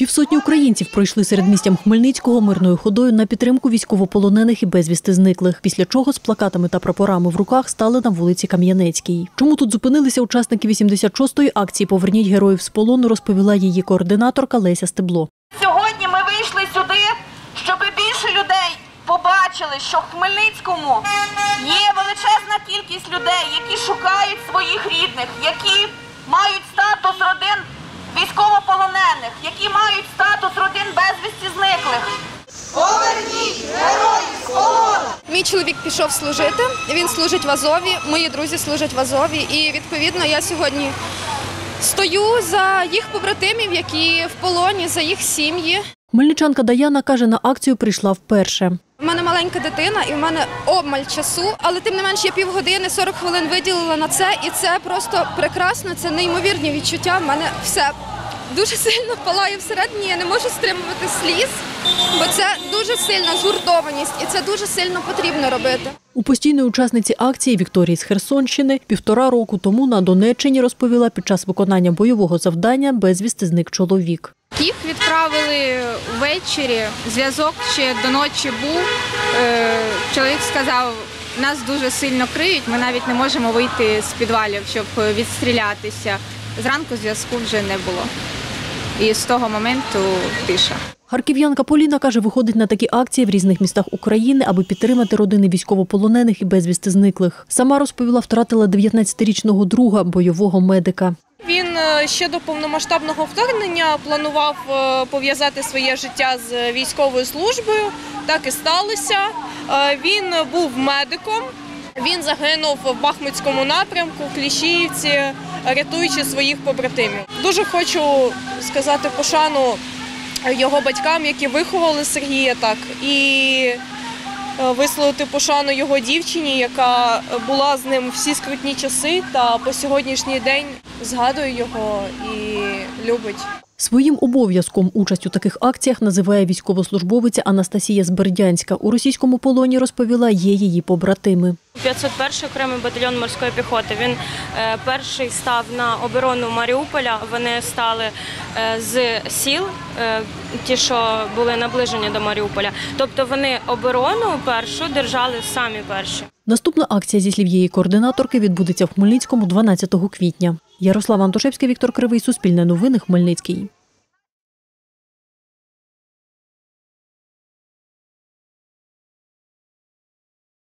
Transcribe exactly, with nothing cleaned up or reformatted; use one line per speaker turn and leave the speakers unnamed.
Півсотні українців пройшли середмістям Хмельницького мирною ходою на підтримку військовополонених і безвісти зниклих, після чого з плакатами та прапорами в руках стали на вулиці Кам'янецькій. Чому тут зупинилися учасники вісімдесят шостої акції «Поверніть героїв з полону», розповіла її координаторка Леся Стебло.
Сьогодні ми вийшли сюди, щоб більше людей побачили, що в Хмельницькому є величезна кількість людей, які шукають своїх рідних, які мають статус родин військовополонених, які мають статус родин безвісті зниклих. Поверніть героїв з полону!
Мій чоловік пішов служити, він служить в Азові, мої друзі служать в Азові і, відповідно, я сьогодні стою за їх побратимів, які в полоні, за їх сім'ї.
Хмельничанка Даяна каже, на акцію прийшла вперше.
У мене маленька дитина і в мене обмаль часу, але тим не менш я півгодини, сорок хвилин виділила на це, і це просто прекрасно, це неймовірні відчуття. В мене все дуже сильно палає всередині, я не можу стримувати сліз, бо це дуже сильна згуртованість і це дуже сильно потрібно робити.
У постійної учасниці акції Вікторії з Херсонщини півтора року тому на Донеччині розповіла, під час виконання бойового завдання безвісти зник чоловік.
Їх відправили ввечері, зв'язок ще до ночі був. Чоловік сказав, нас дуже сильно криють, ми навіть не можемо вийти з підвалів, щоб відстрілятися. Зранку зв'язку вже не було. І з того моменту тиша.
Харків'янка Поліна каже, виходить на такі акції в різних містах України, аби підтримати родини військовополонених і безвісти зниклих. Сама розповіла, втратила дев'ятнадцятирічного друга, бойового медика.
Він ще до повномасштабного вторгнення планував пов'язати своє життя з військовою службою. Так і сталося. Він був медиком. Він загинув в Бахмутському напрямку, в Кліщіївці, рятуючи своїх побратимів. Дуже хочу сказати пошану його батькам, які виховали Сергія, так, і висловити пошану його дівчині, яка була з ним всі скрутні часи та по сьогоднішній день згадує його і любить.
Своїм обов'язком участь у таких акціях називає військовослужбовиця Анастасія з Бердянська. У російському полоні, розповіла, є її побратими.
п'ятсот перший окремий батальйон морської піхоти. Він е, перший став на оборону Маріуполя. Вони стали е, з сіл, е, ті, що були наближені до Маріуполя. Тобто вони оборону першу держали самі перші.
Наступна акція, зі слів її координаторки, відбудеться в Хмельницькому дванадцятого квітня. Ярослава Антошевська, Віктор Кривий, Суспільне новини, Хмельницький.